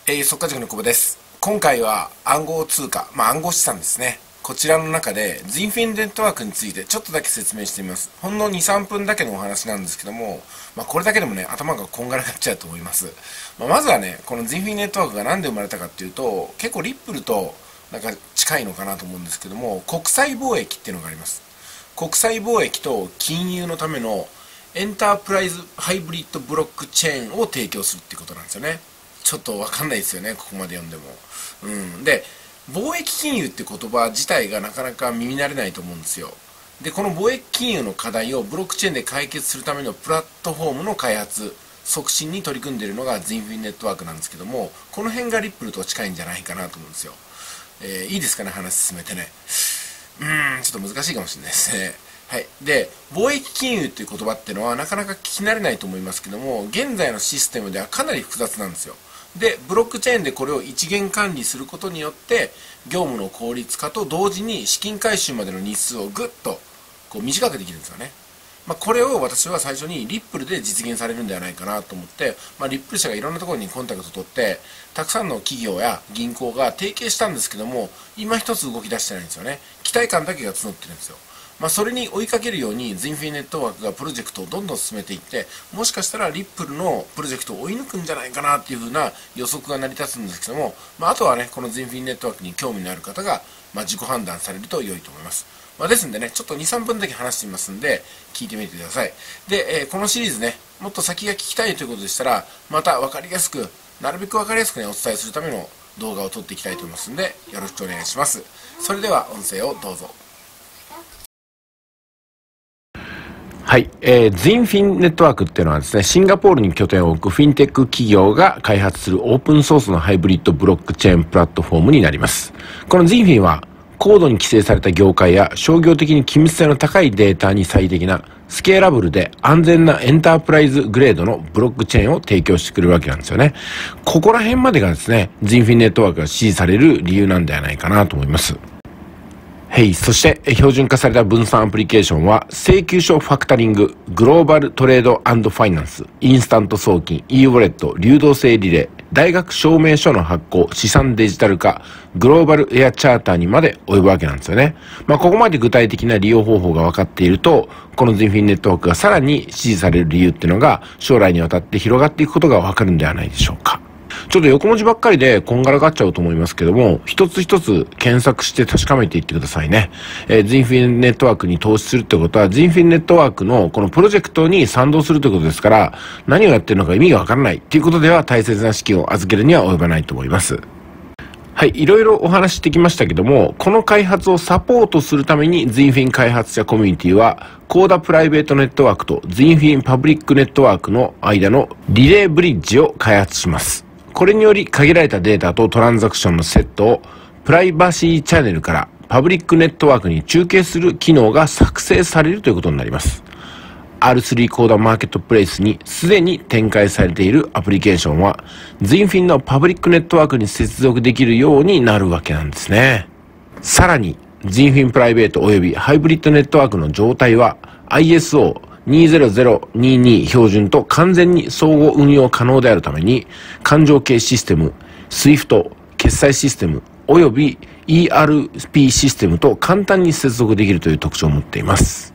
速稼塾の久保です。今回は暗号通貨、暗号資産ですね。こちらの中で ZINFIN ネットワークについてちょっとだけ説明してみます。ほんの2、3分だけのお話なんですけども、これだけでもね、頭がこんがらがっちゃうと思います。まずはね、この ZINFIN ネットワークがなんで生まれたかっていうと、結構リップルとなんか近いのかなと思うんですけども、国際貿易っていうのがあります。国際貿易と金融のためのエンタープライズハイブリッドブロックチェーンを提供するっていうことなんですよね。ちょっとわかんないですよね、ここまで読んでも。で、貿易金融って言葉自体がなかなか耳慣れないと思うんですよ。で、この貿易金融の課題をブロックチェーンで解決するためのプラットフォームの開発、促進に取り組んでいるのが ZINFIN ネットワークなんですけども、この辺がリップルと近いんじゃないかなと思うんですよ。いいですかね、話進めてね。ちょっと難しいかもしれないですね。はい。で、貿易金融っていう言葉っていうのはなかなか聞き慣れないと思いますけども、現在のシステムではかなり複雑なんですよ。で、ブロックチェーンでこれを一元管理することによって、業務の効率化と同時に資金回収までの日数をぐっとこう短くできるんですよね。これを私は最初にリップルで実現されるんではないかなと思って、リップル社がいろんなところにコンタクトを取って、たくさんの企業や銀行が提携したんですけども、今一つ動き出してないんですよね。期待感だけが募ってるんですよ。それに追いかけるように ZINFIN ネットワークがプロジェクトをどんどん進めていって、もしかしたらリップルのプロジェクトを追い抜くんじゃないかなっていう風な予測が成り立つんですけども、あとはね、この ZINFIN ネットワークに興味のある方が、自己判断されると良いと思います。ですんでね、ちょっと2、3分だけ話してみますんで、聞いてみてください。で、このシリーズね、もっと先が聞きたいということでしたら、また分かりやすく、なるべく分かりやすくね、お伝えするための動画を撮っていきたいと思いますんで、よろしくお願いします。それでは音声をどうぞ。はい、ZINFIN ネットワークっていうのはですね、シンガポールに拠点を置くフィンテック企業が開発するオープンソースのハイブリッドブロックチェーンプラットフォームになります。この ZINFIN は、高度に規制された業界や商業的に機密性の高いデータに最適なスケーラブルで安全なエンタープライズグレードのブロックチェーンを提供してくれるわけなんですよね。ここら辺までがですね、ZINFIN ネットワークが支持される理由なんではないかなと思います。そして標準化された分散アプリケーションは請求書ファクタリング、グローバルトレード&ファイナンス、インスタント送金、e ウォレット、流動性リレー、大学証明書の発行、資産デジタル化、グローバルエアチャーターにまで及ぶわけなんですよね。ここまで具体的な利用方法が分かっていると、この ZINFIN ネットワークがさらに支持される理由っていうのが将来にわたって広がっていくことが分かるんではないでしょうか。ちょっと横文字ばっかりでこんがらがっちゃうと思いますけども、一つ一つ検索して確かめていってくださいね。ZINFIN ネットワークに投資するってことは、ZINFIN ネットワークのこのプロジェクトに賛同するということですから、何をやってるのか意味がわからないっていうことでは大切な資金を預けるには及ばないと思います。はい、いろいろお話してきましたけども、この開発をサポートするために ZINFIN 開発者コミュニティは、コーダプライベートネットワークと ZINFIN パブリックネットワークの間のリレーブリッジを開発します。これにより限られたデータとトランザクションのセットをプライバシーチャンネルからパブリックネットワークに中継する機能が作成されるということになります。R3 コーダマーケットプレイスにすでに展開されているアプリケーションは ZINFIN のパブリックネットワークに接続できるようになるわけなんですね。さらに ZINFIN プライベート及びハイブリッドネットワークの状態は ISO20022 標準と完全に相互運用可能であるために、勘定系システム、SWIFT、決済システム、および ERP システムと簡単に接続できるという特徴を持っています。